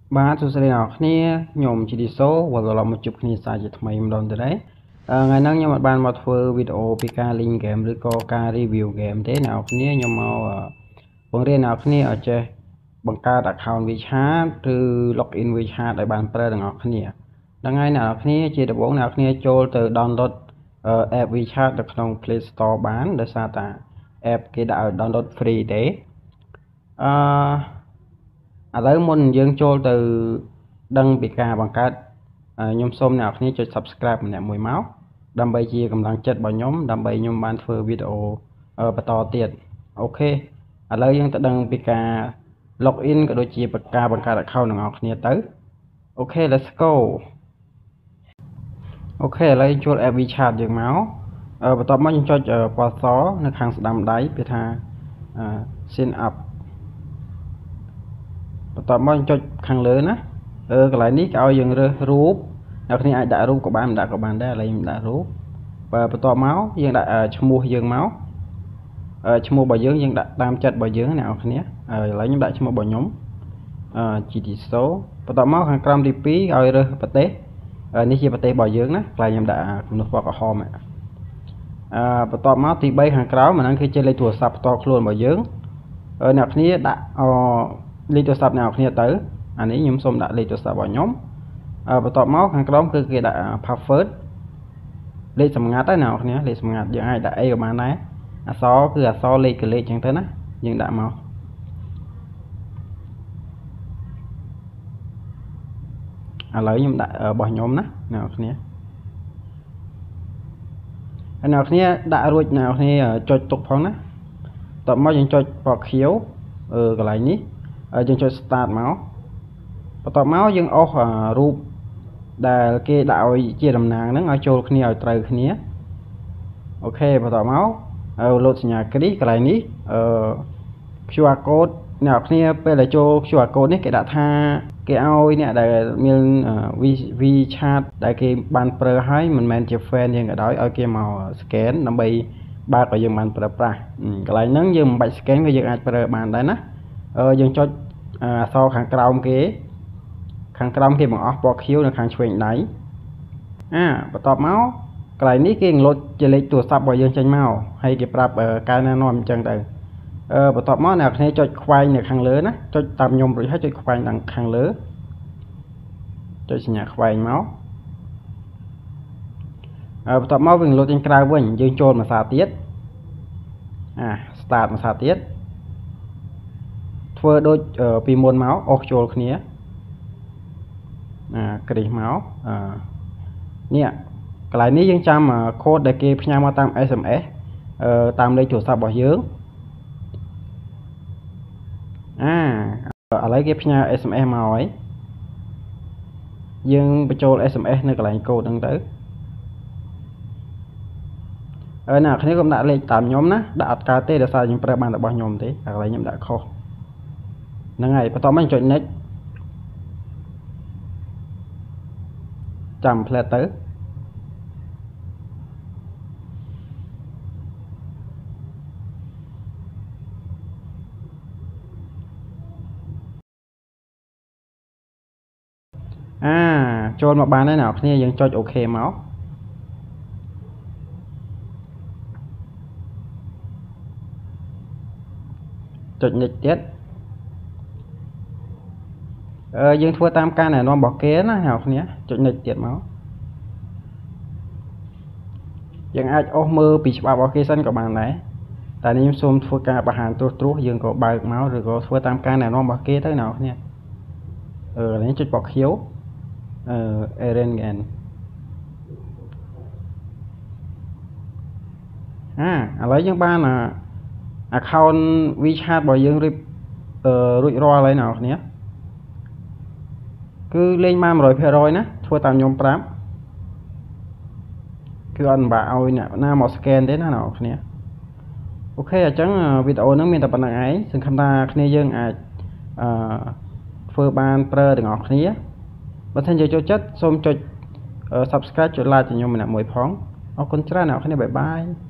Bạn tôi sẽ nào kia nhôm chỉ đi số và rồi làm một chút kia sai chỉ thay mình đòn từ đấy ngày nay nhưng mà bạn một video pika link game ឬក៏ការ review game ទេអ្នកគ្នាខ្ញុំមកបង្រៀនអ្នកគ្នាឲ្យចេះបង្កើត account WeChat ឬ login WeChat ឲ្យបានប្រើទាំងអស់គ្នាដល់ថ្ងៃអ្នកគ្នាជាដំបូងអ្នកគ្នាចូលទៅ download app WeChat នៅក្នុង Play Store បានដោយសារតា app គេដាក់ឲ្យ download free ទេឥឡូវមុនយើងចូលទៅដឹងពីការបង្កើតខ្ញុំសូមអ្នកគ្នាចុច subscribe ម្នាក់មួយមកដើម្បីជាកម្លាំងចិត្តរបស់ខ្ញុំដើម្បីខ្ញុំបានធ្វើវីដេអូបន្តទៀតអូខេឥឡូវយើងទៅដឹងពីការ login ក៏ដូចជាការបង្កើត account ទាំងអស់គ្នាទៅអូខេ let's go អូខេឥឡូវចូល app WeChat យើងមកបន្ទាប់មកយើងចុចពណ៌សនៅខាងស្ដាំដៃវាថា sign up បន្ទាប់មកចុចខាងលើណាកន្លែងនេះគេឲ្យយើងរើសរូបអ្នកគ្នាអាចដាក់រូបក៏បានមិនដាក់ក៏បានដែរឥឡូវខ្ញុំដាក់រូបបន្ទាប់មកយើងដាក់ឈ្មោះយើងមកឈ្មោះរបស់យើងដាក់តាមចិត្តរបស់យើងអ្នកគ្នាឥឡូវខ្ញុំដាក់ឈ្មោះរបស់ខ្ញុំGTSO បន្ទាប់មកខាងក្រោមទី2ឲ្យរើសប្រទេសនេះជាប្រទេសរបស់យើងណាខ្លាញ់ខ្ញុំដាក់គំនូសពណ៌ក្រហមបន្ទាប់មកទី3ខាងក្រោមអាហ្នឹងគឺជាលេខទូរស័ព្ទផ្ទាល់ខ្លួនរបស់យើងអ្នកគ្នាដាក់លេខទូរស័ព្ទអ្នកគ្នាទៅអានេះខ្ញុំសូមដាក់លេខទូរស័ព្ទរបស់ខ្ញុំបន្ទាប់មកខាងក្រោមគឺគេដាក់ password លេខសម្ងាត់ដែរអ្នកគ្នាលេខសម្ងាត់យើងអាចដាក់អីក៏បានដែរអក្សរគឺអក្សរលេខកលេខអញ្ចឹងទៅណាយើងដាក់មកឥឡូវខ្ញុំដាក់របស់ខ្ញុំណាអ្នកគ្នាហើយអ្នកគ្នាដាក់រួចអ្នកគ្នាចុចទុកផងណាបន្ទាប់មកយើងចុចពណ៌ខៀវកន្លែងនេះយើងចុច start មកបន្ទាប់មកយើងអស់រូបដែលគេដាក់ឲ្យជាតំណាងហ្នឹងឲ្យចូលគ្នាឲ្យត្រូវគ្នាអូខេបន្ទាប់មកលោតសញ្ញាគ្រីសកន្លែងនេះ QR code អ្នកគ្នាពេលដែលចូល QR code នេះគេដាក់ថាគេឲ្យអ្នកដែលមាន WeChat ដែលគេបានប្រើឲ្យមិនមែនជា fan យើងក៏ដោយឲ្យគេមក scan ដើម្បីបើកឲ្យយើងបានប្រើប្រាស់កន្លែងហ្នឹងយើងមិនបាច់ scan ក៏យើងអាចប្រើបានដែរណាយើងចុចអក្សរខាងក្រោមគេបង្អស់ពណ៌ខៀវនៅខាងឆ្វេងដៃបន្ទាប់មកកន្លែងនេះគេលោតជាលេខទូរស័ព្ទរបស់យើងចេញមកហើយគេប្រាប់ការណែនាំអញ្ចឹងទៅបន្ទាប់មកអ្នកគ្នាចុចខ្វែងនៅខាងលើណាចុចតាមខ្ញុំរួចហើយចុចខ្វែងខាងលើចុចសញ្ញាខ្វែងមកបន្ទាប់មកវិញលោតចេញក្រៅវិញយើងចូលមួយសារទៀតstart មួយសារទៀតធ្វើដូចពីមុនមកអស់ចូលគ្នាគ្រីសមកនេះកន្លែងនេះយើងចាំកូដដែលគេផ្ញើមកតាម SMS តាមលេខទូរស័ព្ទរបស់យើងឥឡូវគេផ្ញើ SMS មកហើយយើងបញ្ចូល SMS នៅកន្លែងកូដហ្នឹងទៅអ្នកគ្នាកុំដាក់លេខតាមខ្ញុំណាដាក់អត់កើតទេដោយសារខ្ញុំប្រើបានរបស់ខ្ញុំទេតែកន្លែងខ្ញុំដាក់ខុសហ្នឹងហើយបន្ទាប់មកចុច next ចាំផ្លែទៅចូលមកបានហើយអ្នកគ្នាយើងចុចអូខេមកចុច next ទៀតយើងធ្វើតាមការណែនាំរបស់គេណាអ្នកគ្នាចុច next ទៀតមកយើងអាចអស់មើលពីច្បាប់របស់គេសិនក៏បានដែរតែនេះខ្ញុំសូមធ្វើការបង្ហាញត្រួសយើងក៏បើកមកឬក៏ធ្វើតាមការណែនាំរបស់គេទៅអ្នកគ្នានេះចុចពណ៌ខៀវErengen ឥឡូវយើងបានaccount WeChat របស់យើងរួចរាល់ហើយអ្នកគ្នាគឺលេងបាន 100% ណាធ្វើតាមខ្ញុំប្រាប់គឺអត់បាក់ឲ្យអ្នកណាមក scan ទេណាអ្នកគ្នាអូខេអញ្ចឹងវីដេអូហ្នឹងមានតែប៉ុណ្្នឹងឯងសង្ឃឹមថាគ្នាយើងអាចធ្វើបានប្រើទាំងអស់គ្នាបើសិនជាចូលចិត្តសូមចុច subscribe ចុច like choខ្ញុំម្នាក់មួយផងអរគុណច្រើនអ្នកគ្នាបាយបាយ